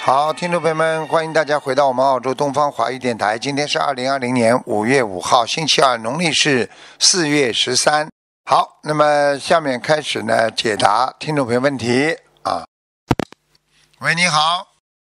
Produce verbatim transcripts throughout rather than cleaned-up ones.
好，听众朋友们，欢迎大家回到我们澳洲东方华语电台。今天是二零二零年五月五号，星期二，农历是四月十三。好，那么下面开始呢，解答听众朋友问题啊。喂，你好。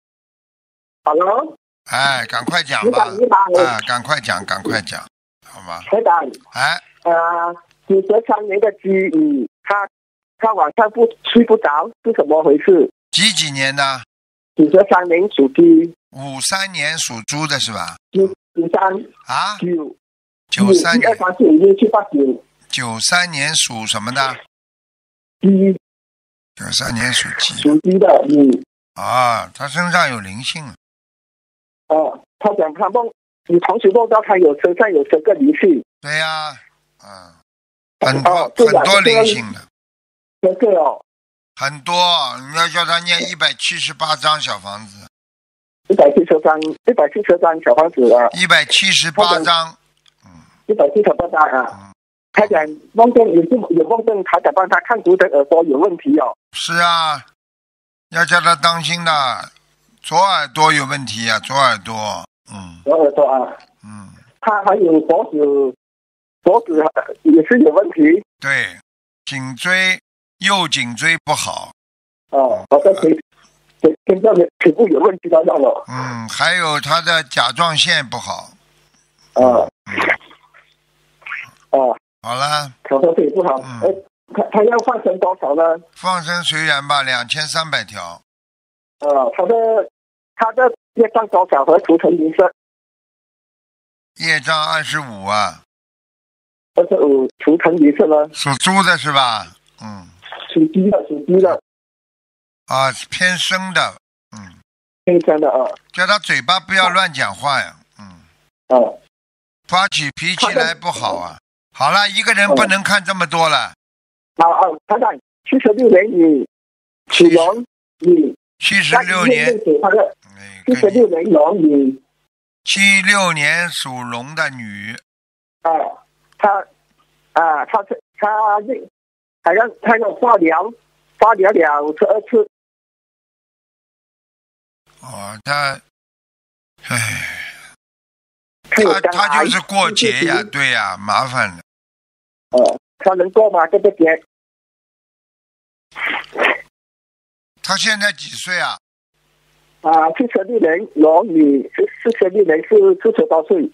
Hello。 哎，赶快讲吧。 你好，你好。 啊，赶快讲，赶快讲，好吗？ 台长。 哎。 呃，九十三年的鸡，嗯，他他晚上不睡不着，是怎么回事？ 几几年的？ 九十三年属鸡。 五三年属猪的是吧？ 九九三。 啊？ 九。 九三年。 一二三四五六七八九。 九三年属什么的？ 鸡。 九三年属鸡。 属鸡的，嗯。 啊，他身上有灵性了。 哦，他讲他梦，你同时梦到他有身上有这个灵性。 对呀、啊，嗯，很多、哦、很多灵性的。 这个哦。 很多，你要叫他念一百七十八张小房子。 一百七十张，一百七十张小房子啊。 一百七十八张。 嗯。一百七十八张啊。嗯。他讲梦见有有梦见他讲帮他看图的耳朵有问题哦。 是啊，要叫他当心的，左耳朵有问题啊，左耳朵，嗯。 左耳朵啊。嗯。他还有脖子，脖子也是有问题。 对，颈椎。右颈椎不好， 哦，好像腿腿现在的腿部有问题了了。 嗯，还有他的甲状腺不好。 哦。嗯。哦。 好了。 甲状腺不好。嗯。哎，他他要放生多少呢？ 放生随缘吧，两千三百条。 呃，他的他的业障多少和图腾颜色？ 业障二十五啊。 二十五，图腾颜色呢？ 属猪的是吧？嗯。 属鸡的，属鸡的。 啊，偏生的，嗯。 偏生的啊。 叫他嘴巴不要乱讲话呀，嗯。 哦。 发起脾气来不好啊。好了，一个人不能看这么多了。 好啊，台长，七十六年你属龙，你七十六年， 七十六年龙你。 七六年属龙的女。 啊，他啊，他他还让他要化疗，化疗了十二次。 哦，他，唉，他他就是过节呀，对呀，麻烦了。 哦，他能过吗？这个节？ 他现在几岁啊？ 啊，七十六年龙女，四十六年是四十多岁。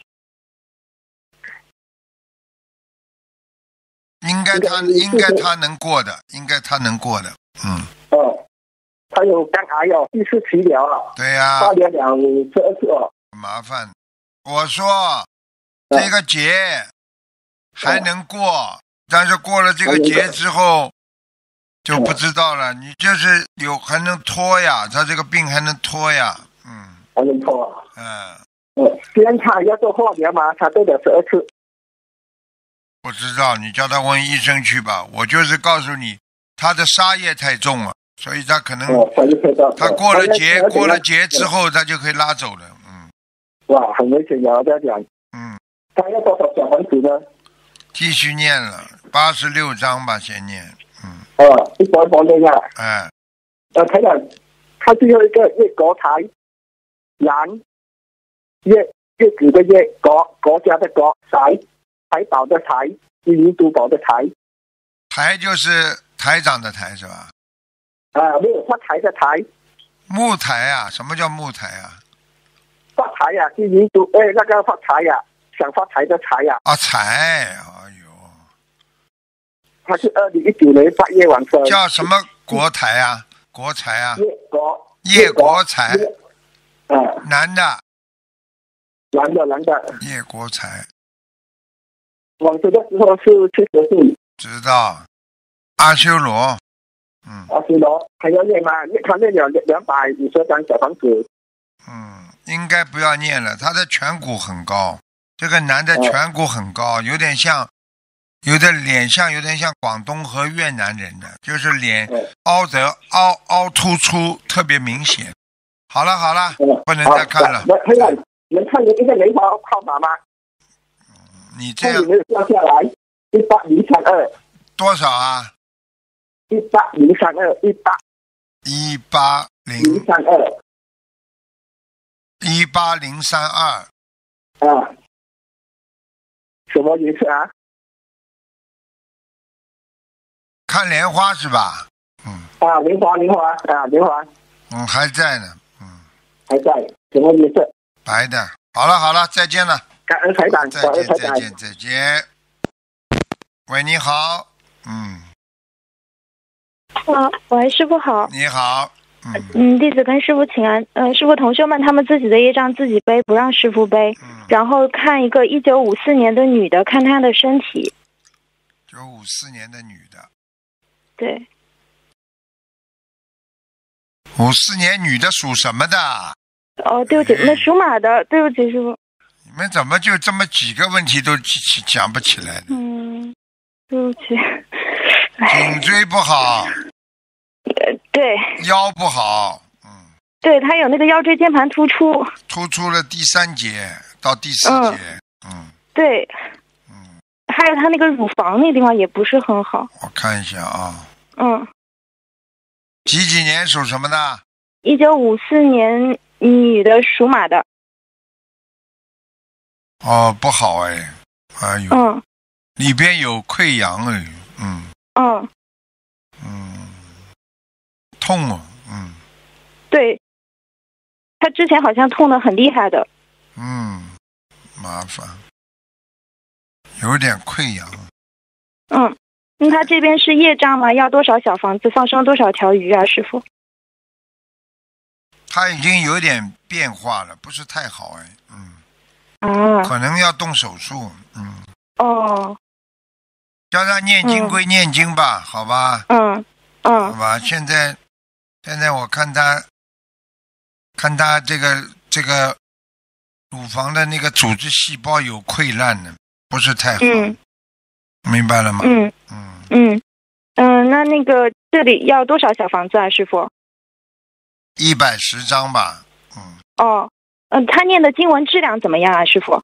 应该他应该他能过的，应该他能过的，嗯。 哦，他有肝癌哦，第四期疗了。 对呀、啊。 化疗了十二次哦。 麻烦，我说、啊、这个节还能过、啊，但是过了这个节之后就不知道了。你就是有还能拖呀，他这个病还能拖呀，嗯。 还能拖啊？ 嗯。 哦，虽然他要做化疗嘛，他做了十二次。 不知道，你叫他问医生去吧。我就是告诉你，他的杀业太重了，所以他可能、哦、他过了节，过了节之后，他就可以拉走了。嗯。 哇，很危险啊！这样讲。 嗯。 他要多少小房子呢？ 继续念了八十六章吧，先念。嗯。 哦，一波一波念啊。 哎。 呃，台长，他最后一个叶国台，蓝，叶叶子的叶，国国家的国，台。台岛的台，云都堡的台， 台就是台长的台是吧？ 啊，没有发财的台。 木台啊？什么叫木台啊？ 发财呀、啊，是云都哎，那个发财呀、啊，想发财的财呀、 啊。啊，财，哎呦。 他是二零一九年八月晚生。 叫什么国台啊？国财啊？ 叶国。 叶国财。 啊。 男的。 男的，男的。 叶国财。 往生的时候是七十岁。 知道。阿修罗。嗯。 阿修罗还要念吗？他念了两百五十张小房子。 嗯，应该不要念了。他的颧骨很高，这个男的颧骨很高，有点像，有的脸像有点像广东和越南人的，就是脸凹得凹凹凸出，特别明显。好了好了，不能再看了。 能能能看一个莲花号码吗？ 你这样没有掉下来，一八零三二。 多少啊？ 一八零三二，一八一八零零三二。 一八零三二。 啊，什么颜色啊？ 看莲花是吧？嗯。 啊，莲花，莲花啊，莲花。 嗯，还在呢。嗯。 还在，什么颜色？ 白的。好了好了，再见了。 感恩台长， 再见再见再见。喂，你好。嗯。 啊，喂，师傅好。 你好。嗯。 嗯，弟子跟师傅请安。嗯、呃，师傅，同修们他们自己的业障自己背，不让师傅背。 嗯。 然后看一个一九五四年的女的，看她的身体。 一九五四年的女的。 对。 五四年女的属什么的？ 哦，对不起，那属马的，对不起，师傅。 你们怎么就这么几个问题都讲不起来呢？ 嗯，对不起。 颈椎不好。 呃，对。 腰不好。嗯。 对，他有那个腰椎间盘突出。 突出了第三节到第四节。嗯。嗯对。 嗯。 还有他那个乳房那地方也不是很好。 我看一下啊。 嗯。 几几年属什么的？ 一九五四年女的，属马的。 哦，不好哎，哎呦， 嗯， 里边有溃疡哎，嗯， 嗯， 嗯，痛啊，嗯， 对，他之前好像痛得很厉害的。 嗯，麻烦，有点溃疡。 嗯，那他这边是业障吗？要多少小房子，放生多少条鱼啊，师傅？ 他已经有点变化了，不是太好哎，嗯。 啊， 可能要动手术，嗯。 哦。 叫他念经归念经吧，嗯、好吧。 嗯嗯。 好吧，现在现在我看他，看他这个这个乳房的那个组织细胞有溃烂的，不是太好。嗯。明白了吗？ 嗯嗯嗯嗯，那那个这里要多少小房子啊，师傅？ 一百十张吧。嗯。 哦。嗯，他念的经文质量怎么样啊，师傅？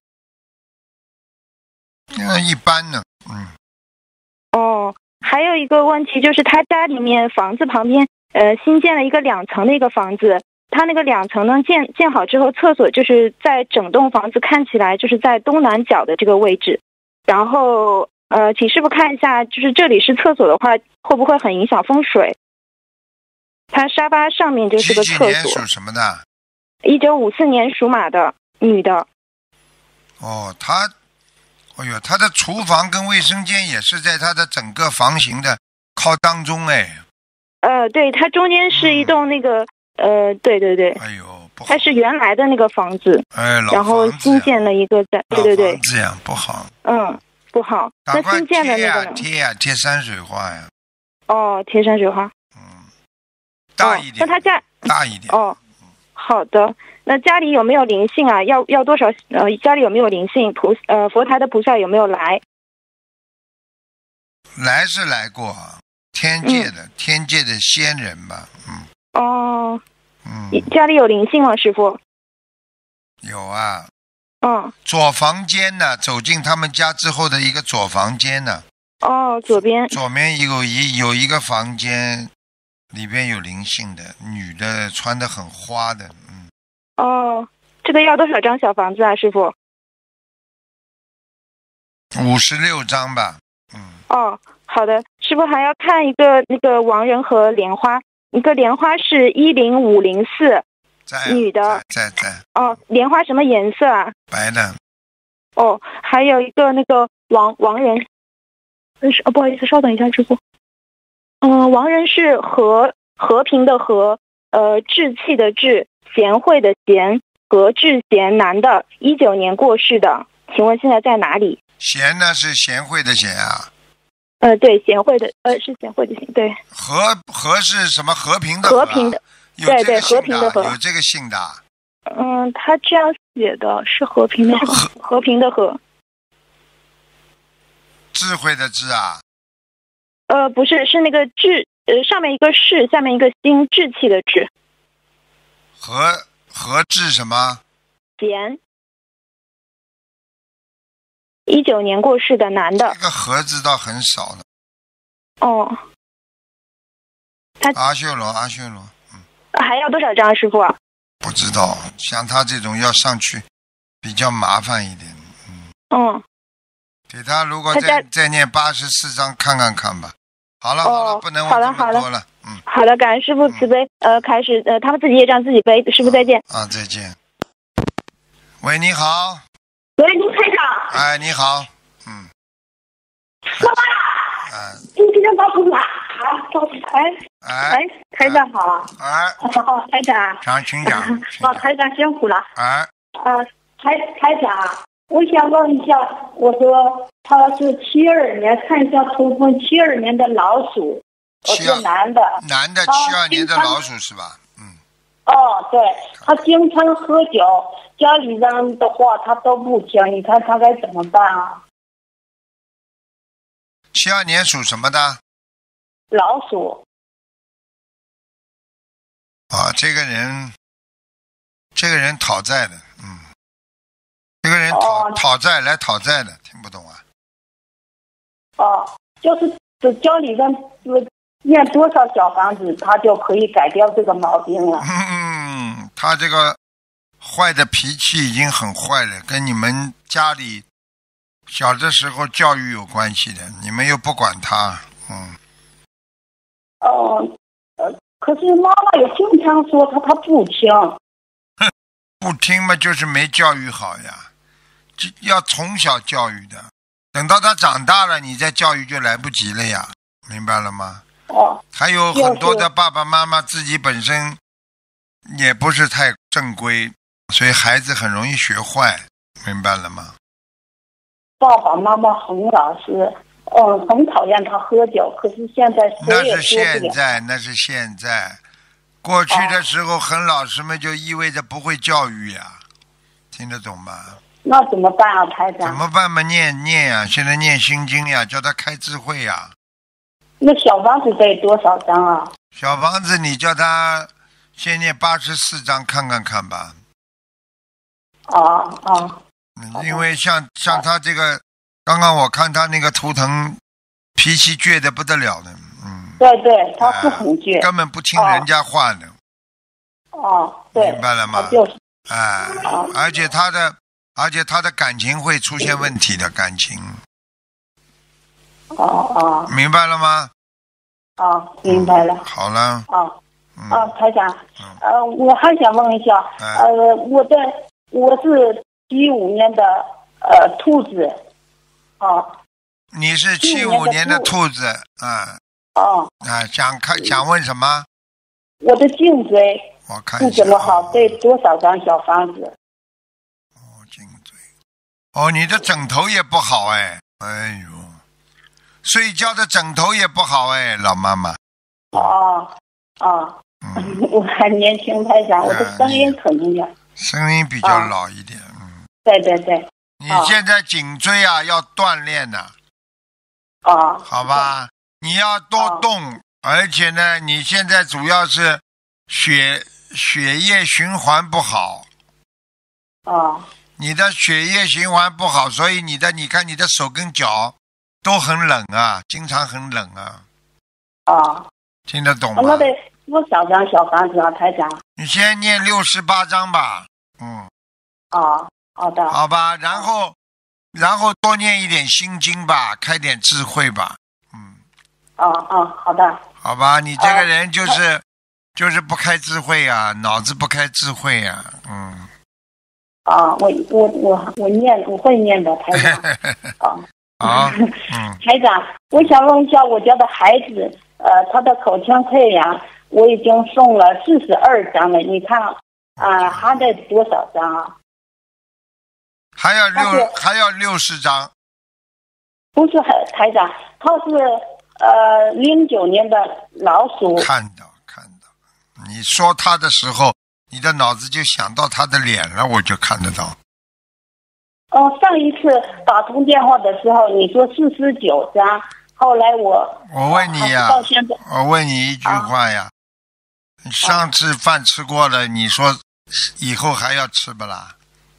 嗯，一般呢。嗯。 哦，还有一个问题就是，他家里面房子旁边，呃，新建了一个两层的一个房子。他那个两层呢，建建好之后，厕所就是在整栋房子看起来就是在东南角的这个位置。然后，呃，请师傅看一下，就是这里是厕所的话，会不会很影响风水？他沙发上面就是个厕所。 几几年属什么的？ 一九五四年属马的女的。 哦，她，哎呦，她的厨房跟卫生间也是在她的整个房型的靠当中哎。 呃，对，它中间是一栋那个，嗯、呃，对对对。 哎呦，不好。 它是原来的那个房子。 哎，老房子。 然后新建了一个在，对对对。 老房子呀，不好。 嗯，不好。那新建的那个呢？ 贴呀、啊，贴山水画呀。 哦，贴山水画。 嗯。大一点。 哦、那他家大一点。 哦。好的，那家里有没有灵性啊？要要多少？呃，家里有没有灵性？菩呃佛台的菩萨有没有来？ 来是来过，天界的、嗯、天界的仙人吧，嗯。 哦。 嗯。 家里有灵性吗，师傅？ 有啊。 嗯。 左房间呢？走进他们家之后的一个左房间呢。 哦，左边。 左边有一有一个房间。里边有灵性的女的，穿得很花的，嗯。 哦，这个要多少张小房子啊，师傅？ 五十六张吧，嗯。 哦，好的，师傅还要看一个那个亡人和莲花，一个莲花是一零五零四，女的， 在在。 哦，莲花什么颜色啊？ 白的。 哦，还有一个那个亡亡人，嗯，是哦，不好意思，稍等一下，师傅。嗯、呃，亡人是和和平的和，呃，志气的志，贤惠的贤，何志贤，男的，一九年过世的，请问现在在哪里？ 贤呢是贤惠的贤啊。 呃，对，贤惠的，呃，是贤惠的贤，对。 和和是什么？和平的和、啊。 和平的，对对，和平的和。 有这个姓的。 嗯，他这样写的是和平的和，和平的和。 智慧的智啊。 呃，不是，是那个志，呃，上面一个士，下面一个心，志气的志。 和和志什么？ 贤。一九年过世的男的。 这个和字倒很少的。 哦。他阿修罗，阿修罗，嗯。 还要多少张，师傅？ 不知道，像他这种要上去比较麻烦一点。嗯。 嗯。 给他如果再再念八十四章看看看吧。好了、哦、好了，不能问这么多了。嗯。 好的，感恩师父慈悲。嗯、呃，开始呃，他们自己也让自己背。师父再见。 啊，再见。喂，你好。 喂，卢台长。 哎，你好。嗯。 说吧。 哎。 今天打不打？啊，哎哎哎，台长好。 哎。 哦，台长。 长请讲。 哦，台长辛苦了。 哎。 啊，台台长，我想问一下，我说他是七二年，看一下图腾，七二年的老鼠，我是男的。 男的，七二年的老鼠是吧？嗯。 哦，对，他经常喝酒，家里人的话他都不听，你看他该怎么办啊？ 七二年属什么的？ 老鼠。 啊，这个人，这个人讨债的，嗯，这个人讨、哦、讨债来讨债的，听不懂啊？ 哦，就是家里人念多少小房子，他就可以改掉这个毛病了。 嗯，他这个坏的脾气已经很坏了，跟你们家里小的时候教育有关系的，你们又不管他，嗯。 哦，呃，可是妈妈也经常说他，他不听。 哼，不听嘛，就是没教育好呀，要从小教育的，等到他长大了，你再教育就来不及了呀，明白了吗？ 哦。 还有很多的爸爸妈妈自己本身也不是太正规，所以孩子很容易学坏，明白了吗？ 爸爸妈妈很老实。嗯，很讨厌他喝酒，可是现在谁也说不了。 那是现在，那是现在。过去的时候很老实嘛，就意味着不会教育呀，听得懂吗？ 那怎么办啊，台长？ 怎么办嘛？念念呀，现在念心经呀，叫他开智慧呀。 那小房子得多少张啊？ 小房子你叫他先念八十四章看看看吧。 啊啊。 因为像像他这个。刚刚我看他那个图腾，脾气倔得不得了的，嗯。 对对，他是很倔、 呃，根本不听人家话的。 哦，对。 明白了吗？ 就是。 哎、呃，而且他的，而且他的感情会出现问题的感情。 哦哦。 明白了吗？ 哦，明白了。 嗯、好了。 哦。嗯、哦，台长，嗯、呃，我还想问一下，呃，呃我的我是七五年的呃兔子。哦， 你是七五年的兔子啊？ 哦， 啊，想看想问什么？ 我的颈椎我看不怎么好，得多少张小房子？ 哦，颈椎，哦，你的枕头也不好哎，哎呦，睡觉的枕头也不好哎，老妈妈。 哦哦，嗯、我还年轻台长，我的声音可能要、啊、 声音比较老一点， 哦、嗯。对对对。 你现在颈椎啊要锻炼的， 啊， 好吧，你要多动，而且呢，你现在主要是血血液循环不好， 啊， 你的血液循环不好，所以你的你看你的手跟脚都很冷啊，经常很冷啊， 啊， 听得懂吗？ 那得多少张小房子啊，台长？ 你先念六十八章吧，嗯， 啊。好的， 好吧，然后，然后多念一点心经吧，开点智慧吧，嗯。 啊啊，好的。 好吧，你这个人就是，啊、就是不开智慧啊，脑子不开智慧啊，嗯。 啊，我我我我念我会念的，台长。啊。 好。嗯。 台长，我想问一下我家的孩子，呃，他的口腔溃疡，我已经送了四十二张了，你看啊，还得多少张啊？ 还要六还要六十张， 不是台长，他是呃零九年的老鼠。 看到看到，你说他的时候，你的脑子就想到他的脸了，我就看得到。 哦、呃，上一次打通电话的时候，你说四十九张，后来我我问你呀、 啊， 我问你一句话呀，啊、上次饭吃过了，你说以后还要吃不啦？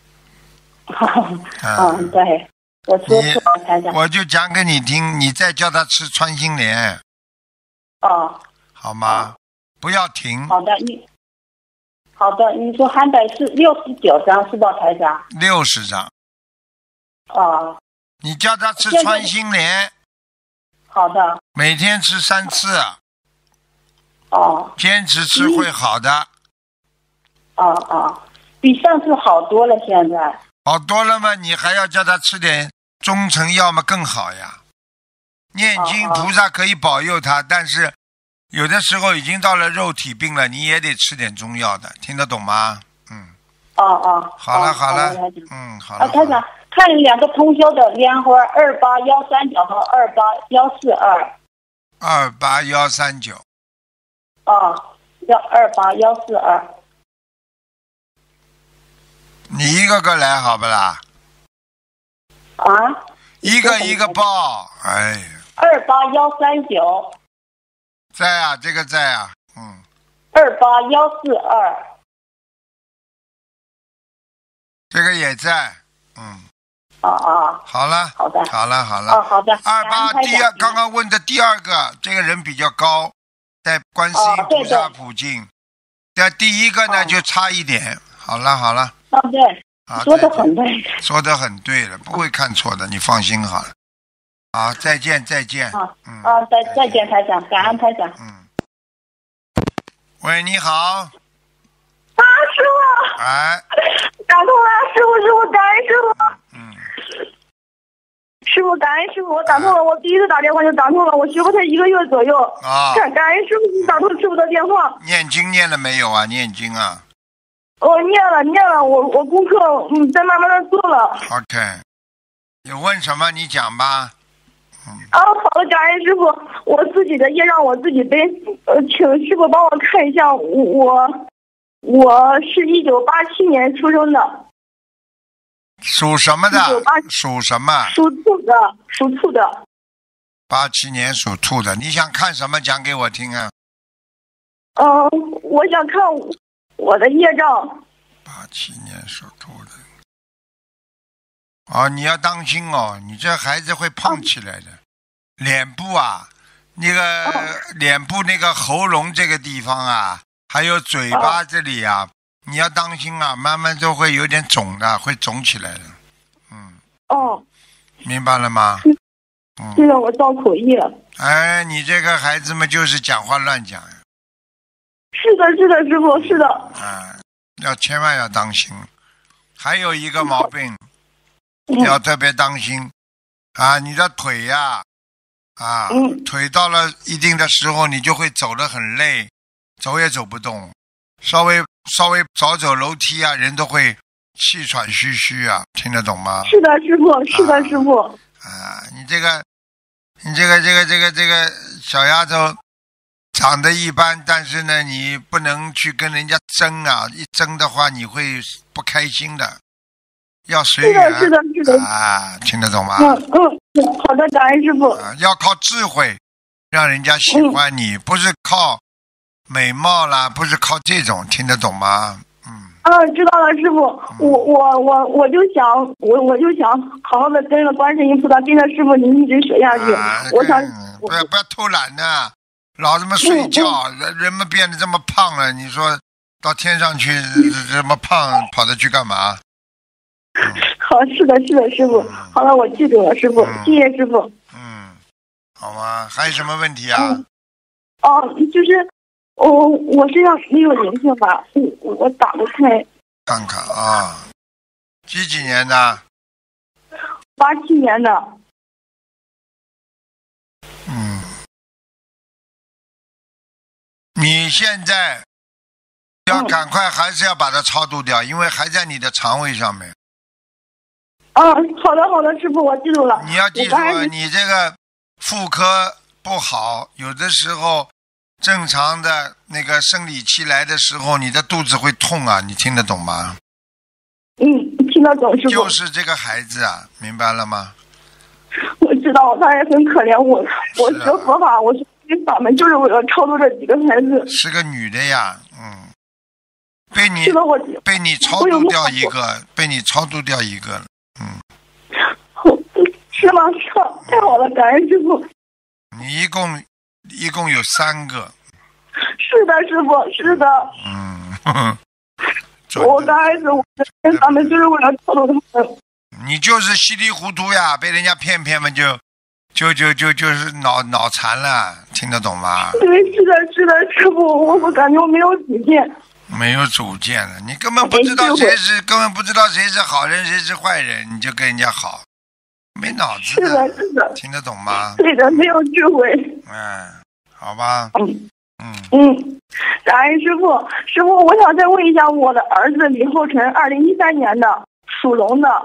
嗯，对，我说错了，台长。 我就讲给你听，你再叫他吃穿心莲。 哦。 好吗？哦、不要停。 好的，你。 好的，你说还得是六十九张是吧，台长？ 六十张。 啊。 你叫他吃穿心莲。 好的。 每天吃三次。 哦。 坚持吃会好的。 啊啊，比上次好多了，现在。 好多了吗？你还要叫他吃点中成药吗？更好呀。念经菩萨可以保佑他，但是有的时候已经到了肉体病了，你也得吃点中药的，听得懂吗？嗯。 哦哦。 好了好了，嗯好了。啊，台长，看两个同修的莲花二八幺三九和二八幺四二。 二八幺三九。 啊，幺二八幺四二。 你一个个来好不啦？ 啊？ 一个一个报，哎。 二八幺三九。 在啊，这个在啊，嗯。 二八幺四二。 这个也在，嗯。 啊啊。 好了。 好的。 好了好了。 哦，好的。 二八第二，刚刚问的第二个，这个人比较高，在观世音菩萨附近。这第一个呢就差一点。好了好了。 啊对。 啊， 说得很对。 说得很对了，不会看错的，你放心好了。好，再见再见。 啊，嗯、啊，再再见，台长，感恩台长。 嗯。喂，你好。 啊，师傅。 哎。 打通了，师傅，师傅，感恩师傅。 嗯。 师傅，感恩师傅，我打通了，我第一次打电话就打通了，我学过才一个月左右。 啊。 感感恩师傅，你打通师傅的电话。 念经念了没有啊？念经啊。 我念了念了，我我功课嗯在慢慢的做了。 OK， 有问什么你讲吧。 嗯。啊，好的，感恩师傅，我自己的业让我自己背，呃，请师傅帮我看一下，我我是一九八七年出生的。 属什么的？属什么？ 属兔的，属兔的。 八七年属兔的，你想看什么？讲给我听啊。 嗯、呃，我想看我的业障。 八七年属兔的。哦，你要当心哦，你这孩子会胖起来的。哦、脸部啊，那个、哦、脸部那个喉咙这个地方啊，还有嘴巴这里啊。哦，你要当心啊，慢慢就会有点肿的，会肿起来的。嗯。 哦。 明白了吗？ 嗯。这个我造口业。 哎，你这个孩子们就是讲话乱讲呀。 是的，是的，师傅，是的。 啊，要千万要当心。还有一个毛病，嗯、要特别当心啊！你的腿呀、啊，啊、嗯，腿到了一定的时候，你就会走得很累，走也走不动。稍微稍微少走楼梯啊，人都会气喘吁吁啊，听得懂吗？ 是的，师傅，是的，师傅。 啊，你这个，你这个这个这个这个小丫头长得一般，但是呢，你不能去跟人家争啊，一争的话你会不开心的，要随缘。 是的，是的，是的。 啊，听得懂吗？ 嗯嗯，好的，感恩师傅。 啊，要靠智慧，让人家喜欢你，嗯、不是靠美貌啦，不是靠这种，听得懂吗？嗯。 啊，知道了，师傅。我我我我就想，我我就想好好的跟着观世音菩萨，跟着师傅您一直学下去。啊、我想不要不要偷懒呢，老这么睡觉，嗯嗯、人人们变得这么胖了，你说到天上去这么胖，跑着去干嘛？ 嗯、好，是的，是的，师傅。嗯、好了，我记住了，师傅，嗯、谢谢师傅。 嗯，好吗？还有什么问题啊？ 嗯、哦，就是。我、哦、我身上没有灵性吧？我我打不开。 看看啊，几几年的？ 八七年的。 嗯，你现在要赶快，还是要把它超度掉，嗯、因为还在你的肠胃上面。 啊，好的好的，师傅，我记住了。 你要记住，你这个妇科不好，有的时候。正常的那个生理期来的时候，你的肚子会痛啊，你听得懂吗？ 嗯，听得懂，师傅。 就是这个孩子啊，明白了吗？ 我知道，他也很可怜我。我学佛法，我学法门就是为了超度这几个孩子。 是个女的呀，嗯，被你我被你超度掉一个，被你超度掉一个，嗯。 是吗？是吗？太好了，感恩师傅。 你一共。一共有三个。 是的，师傅，是的。 嗯，呵呵准的。 我刚开始我跟他们就是为了操作他们。 你就是稀里糊涂呀，被人家骗骗嘛，就就就就就是脑脑残了，听得懂吗？ 对，是的，是的，师傅，我我感觉我没有主见。 没有主见了，你根本不知道谁是，根本不知道谁是好人，谁是坏人，你就跟人家好，没脑子是的，是的， 听得懂吗？ 对的，没有智慧。 嗯，好吧。 嗯嗯嗯，感恩师傅，师傅，我想再问一下我的儿子李厚辰，二零一三年的，属龙的。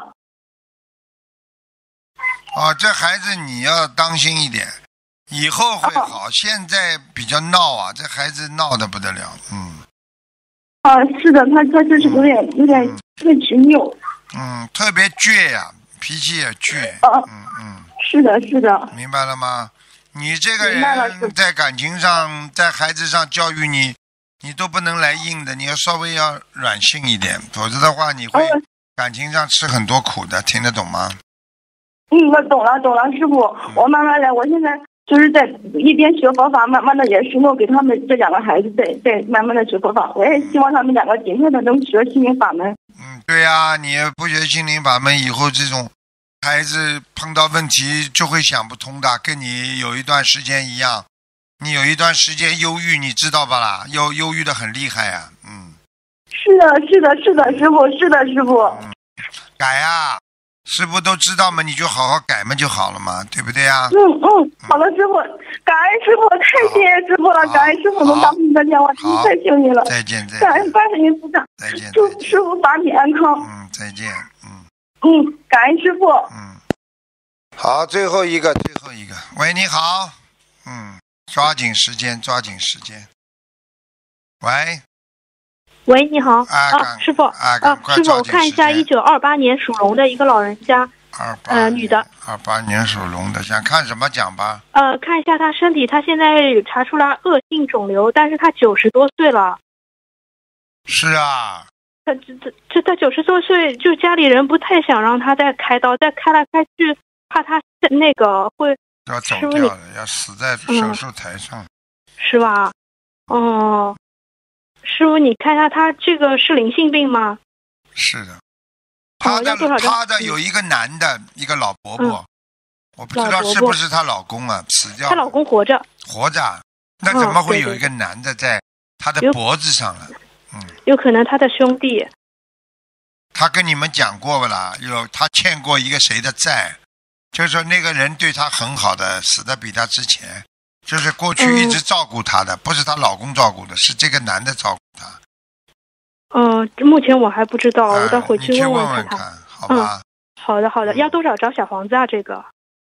哦，这孩子你要当心一点，以后会好，现在比较闹啊，这孩子闹得不得了，嗯。 啊，是的，他他就是有点、嗯、有点太执拗。 嗯，特别倔呀、啊，脾气也倔。 啊， 嗯嗯。 是的，是的。 明白了吗？你这个人在感情上，在孩子上教育你，你都不能来硬的，你要稍微要软性一点，否则的话你会感情上吃很多苦的，听得懂吗？ 嗯，我懂了，懂了，师傅， 嗯、 我慢慢来。我现在就是在一边学佛法，慢慢的也是能给他们这两个孩子在在慢慢的学佛法。我也希望他们两个尽快的能学心灵法门。 嗯，对呀、啊，你不学心灵法门，以后这种孩子碰到问题就会想不通的，跟你有一段时间一样，你有一段时间忧郁，你知道吧啦？忧忧郁的很厉害呀、啊，嗯。 是的，是的，是的，师傅，是的，师傅。 嗯、改呀、啊。师傅都知道嘛，你就好好改嘛就好了嘛，对不对呀、啊？ 嗯嗯，好的，师傅，感恩师傅，太谢谢师傅了，感恩师傅能打通你的电话，真是太幸运了。 再见，再见。 感恩观世音菩萨， 再见。 祝师傅法体安康。 嗯，再见，嗯。 嗯，感恩师傅。 嗯。好，最后一个，最后一个。喂，你好。嗯，抓紧时间，抓紧时间。喂。 喂，你好， 啊， 啊师傅， 啊， 啊师傅，我看一下一九二八年属龙的一个老人家，呃，女的， 二八年属龙的，想看什么讲吧？ 呃，看一下她身体，她现在查出来恶性肿瘤，但是她九十多岁了。 是啊。 她这这这她九十多岁，就家里人不太想让她再开刀，再开来开去，怕她那个会要走掉了，要死在手术台上， 嗯、是吧？哦。师傅，你看一下他这个是灵性病吗？ 是的，他的、哦、他的有一个男的，嗯、一个老伯伯、嗯，我不知道是不是她老公啊，死掉了。 她老公活着。 活着，那怎么会有一个男的在他的脖子上了？ 嗯，有可能他的兄弟。 他跟你们讲过不啦？有他欠过一个谁的债，就是说那个人对他很好的，死的比他之前。就是过去一直照顾她的、嗯，不是她老公照顾的，是这个男的照顾她。 嗯，目前我还不知道， 嗯、 我待会去问问问看他。好吧、 嗯。好的，好的，要多少张小房子啊？这个。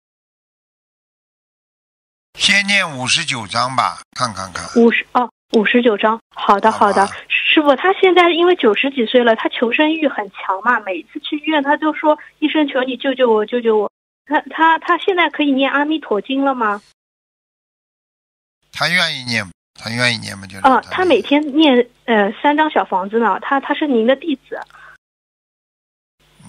先念五十九张吧，看看看。 五十哦，五十九张。好的，好的，师傅，他现在因为九十几岁了，他求生欲很强嘛，每一次去医院他就说：“医生，求你救救我，救救我。”他他他现在可以念阿弥陀经了吗？ 他愿意念，他愿意念吗？就啊，他每天念呃三张小房子呢。他他是您的弟子。 嗯。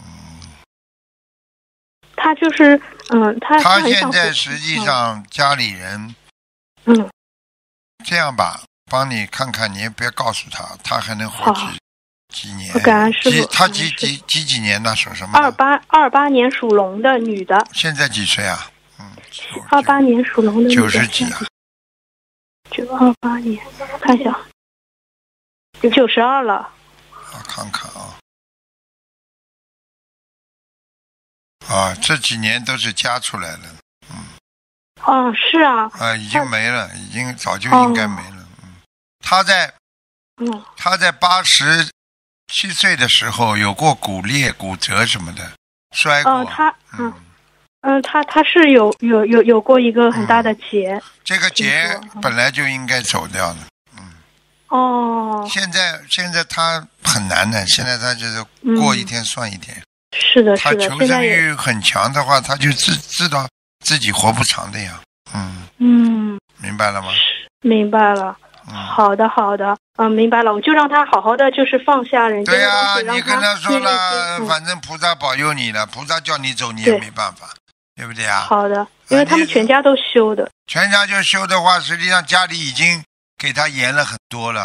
他就是嗯，他他现在实际上家里人， 嗯， 这样吧，帮你看看，你也别告诉他，他还能活几几年？ 感恩师傅。 他几几几几年呢？属什么？ 二八二八年属龙的女的。 现在几岁啊？嗯， 二八年属龙的女的。 九十几啊。 九二八年，看一下，有九十二了。 我看看啊，啊，这几年都是加出来了，嗯。 哦，是啊。 啊，已经没了，已经早就应该没了。哦、嗯，他在， 嗯， 他在八十七岁的时候有过骨裂、骨折什么的，摔过。 哦，他，嗯。嗯，他他是有有有有过一个很大的结， 嗯、这个结本来就应该走掉的，嗯。 哦。 现在现在他很难的，现在他就是过一天算一天。 嗯、是的，是的。 他求生欲很强的话，他就知知道自己活不长的呀，嗯。 嗯。 明白了吗？ 明白了。嗯、好的，好的，嗯，明白了，我就让他好好的，就是放下人家的。 对呀、啊，你跟他说了，嗯、反正菩萨保佑你了，菩萨叫你走，你也没办法。对不对啊？ 好的，因为他们全家都修的。 全家就修的话，实际上家里已经给他延了很多了。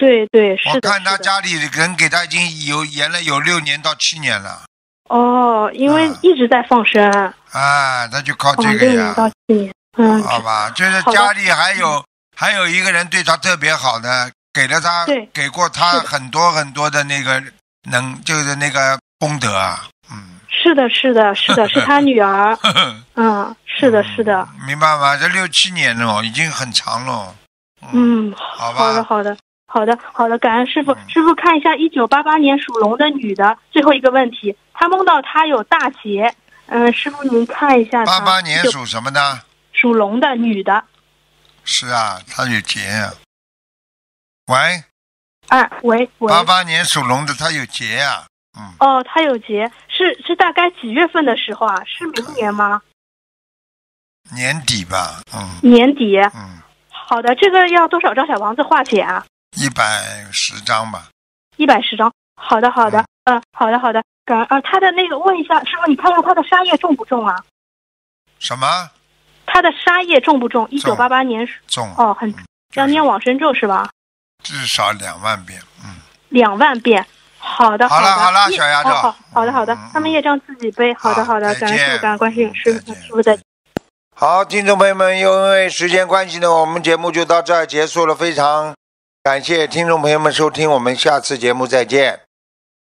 对对，是的。 我看他是的家里人给他已经有延了有六年到七年了。 哦，因为啊一直在放生。 啊，那就靠哦， 这个呀六年。到七年。嗯， 好吧，就是好的家里还有还有一个人对他特别好的，给了他对给过他是的很多很多的那个能，就是那个功德啊，嗯。 是的，是的，是的，是他女儿。嗯，是的，是的。 明白吗？这六七年了，已经很长了。 嗯， 好吧。 好的，好的，好的，好的，感恩师傅。 嗯师傅看一下，一九八八年属龙的女的，最后一个问题，她梦到她有大劫。嗯，师傅您看一下她。 八八年就属什么的？ 属龙的女的。 是啊，他有劫呀、喂， 哎，喂喂。 八八年属龙的，他有劫呀、嗯， 哦，她有劫，是是大概几月份的时候啊？是明年吗？ 年底吧，嗯年底。 嗯， 好的，这个要多少张小房子化解啊？ 一百十张吧。 一百十张。好的，好的，嗯、呃，好的，好的。感恩啊，他的那个问一下，师傅，你看看他的杀业重不重啊？ 什么？ 他的杀业重不重？一九八八年属重。 哦，很、 嗯要念往生咒是吧？ 至少两万遍，嗯。 两万遍。好的，的。 好了好了业小丫头哦好好的好的嗯嗯， 他们业障自己背。好的好好的， 再感恩师见傅，感恩观世音师傅， 再见师傅再见。 好，听众朋友们，因为时间关系呢，我们节目就到这儿结束了。非常感谢听众朋友们收听，我们下次节目再见。